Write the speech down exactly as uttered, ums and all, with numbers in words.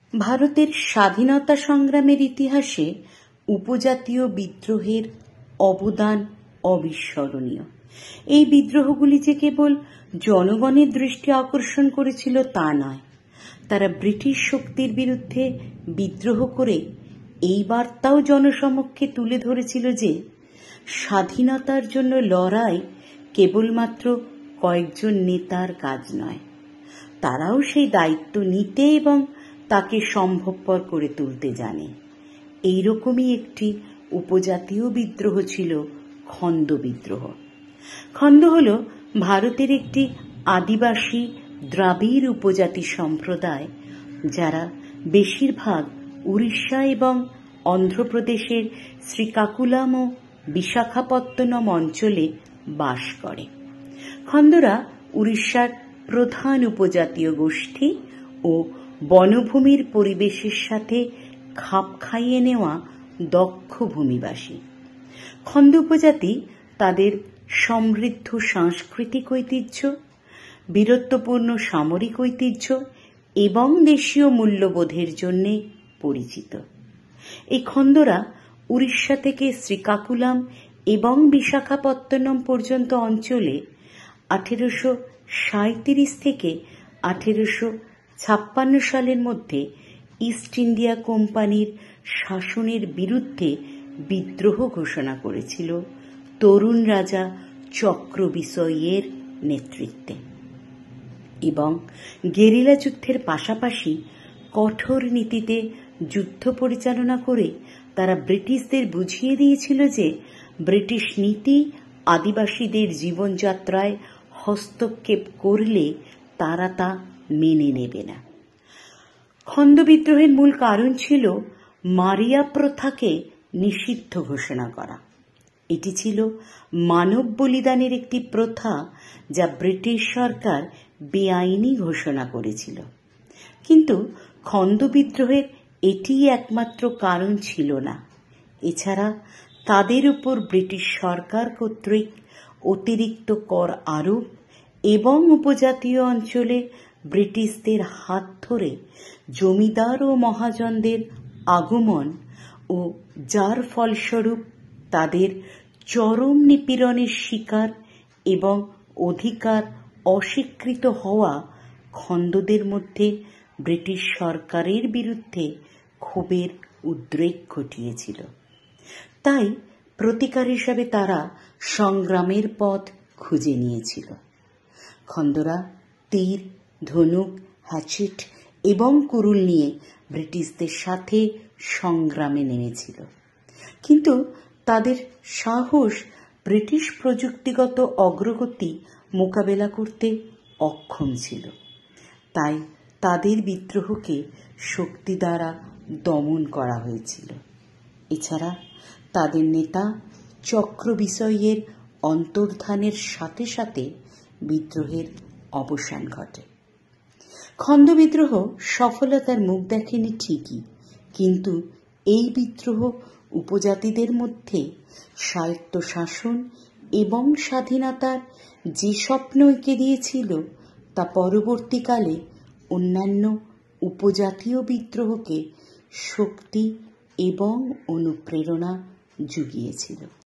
ভারতের স্বাধীনতা সংগ্রামের ইতিহাসে উপজাতীয় বিদ্রোহের অবদান অবিস্মরণীয়। এই বিদ্রোহগুলি যে কেবল জনগণের দৃষ্টি আকর্ষণ করেছিল তা নয়, তারা ব্রিটিশ শক্তির বিরুদ্ধে বিদ্রোহ করে এই বার্তাও জনসমক্ষে তুলে ধরেছিল যে স্বাধীনতার জন্য লড়াই কেবলমাত্র কয়েকজন নেতার কাজ নয়, তারাও সেই দায়িত্ব নিতে এবং তাকে সম্ভবপর করে তুলতে জানে। এইরকমই একটি উপজাতীয় বিদ্রোহ ছিল খন্দ বিদ্রোহ। খন্দ হল ভারতের একটি আদিবাসী দ্রাবিড় উপজাতি সম্প্রদায়, যারা বেশিরভাগ উড়িষ্যা এবং অন্ধ্রপ্রদেশের শ্রীকাকুলাম ও বিশাখাপত্তনম অঞ্চলে বাস করে। খন্দরা উড়িষ্যার প্রধান উপজাতীয় গোষ্ঠী ও বনভূমির পরিবেশের সাথে খাপ খাইয়ে নেওয়া দক্ষ ভূমিবাসী। খন্দ উপজাতি তাদের সমৃদ্ধ সাংস্কৃতিক ঐতিহ্য, বীরত্বপূর্ণ সামরিক ঐতিহ্য এবং দেশীয় মূল্যবোধের জন্য পরিচিত। এই খন্দরা উড়িষ্যা থেকে শ্রীকাকুলাম এবং বিশাখাপত্তনম পর্যন্ত অঞ্চলে আঠেরোশো সাঁইত্রিশ থেকে আঠেরোশো ছাপ্পান্ন সালের মধ্যে ইস্ট ইন্ডিয়া কোম্পানির শাসনের বিরুদ্ধে বিদ্রোহ ঘোষণা করেছিল তরুণ রাজা চক্রবিসয়ের নেতৃত্বে, এবং গেরিলা যুদ্ধের পাশাপাশি কঠোর নীতিতে যুদ্ধ পরিচালনা করে তারা ব্রিটিশদের বুঝিয়ে দিয়েছিল যে ব্রিটিশ নীতি আদিবাসীদের জীবনযাত্রায় হস্তক্ষেপ করলে তারা তা মেনে নেবে না। খন্দ বিদ্রোহের মূল কারণ ছিল মারিয়া প্রথাকে নিষিদ্ধ ঘোষণা করা। এটি ছিল মানব বলিদানের একটি প্রথা যা ব্রিটিশ সরকার বেআইনি ঘোষণা করেছিল। কিন্তু খন্দ বিদ্রোহের এটিই একমাত্র কারণ ছিল না। এছাড়া তাদের উপর ব্রিটিশ সরকার কর্তৃক অতিরিক্ত কর আরোপ এবং উপজাতীয় অঞ্চলে ব্রিটিশদের হাত ধরে জমিদার ও মহাজনদের আগমন ও যার ফলস্বরূপ তাদের চরম নিপীড়নের শিকার এবং অধিকার অস্বীকৃত হওয়া খন্দদের মধ্যে ব্রিটিশ সরকারের বিরুদ্ধে ক্ষোভের উদ্রেক ঘটিয়েছিল। তাই প্রতিকার হিসাবে তারা সংগ্রামের পথ খুঁজে নিয়েছিল। খন্দরা তীর, ধনুক, হ্যাচেট এবং কুরুল নিয়ে ব্রিটিশদের সাথে সংগ্রামে নেমেছিল, কিন্তু তাদের সাহস ব্রিটিশ প্রযুক্তিগত অগ্রগতি মোকাবেলা করতে অক্ষম ছিল। তাই তাদের বিদ্রোহকে শক্তি দ্বারা দমন করা হয়েছিল। এছাড়া তাদের নেতা চক্রবিসয়ের অন্তর্ধানের সাথে সাথে বিদ্রোহের অবসান ঘটে। খন্দ বিদ্রোহ সফলতার মুখ দেখেনি ঠিকই, কিন্তু এই বিদ্রোহ উপজাতিদের মধ্যে স্বায়ত্তশাসন এবং স্বাধীনতার যে স্বপ্ন এঁকে দিয়েছিল তা পরবর্তীকালে অন্যান্য উপজাতীয় বিদ্রোহকে শক্তি এবং অনুপ্রেরণা জুগিয়েছিল।